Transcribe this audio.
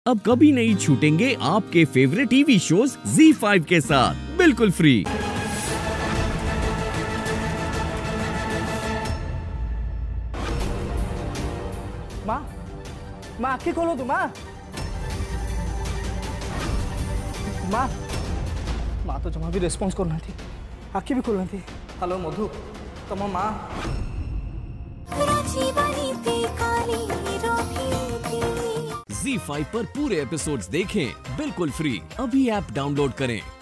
अब कभी नहीं छूटेंगे आपके फेवरेट टीवी शोज ZEE5 के साथ बिल्कुल फ्री। माँ, माँ आँखें खोलो तो माँ। माँ, माँ तो जमा भी रेस्पॉन्स करना थी, आँखें भी खोलना थी। हेलो मधु, तुम माँ। ZEE5 पर पूरे एपिसोड्स देखें बिल्कुल फ्री। अभी ऐप डाउनलोड करें।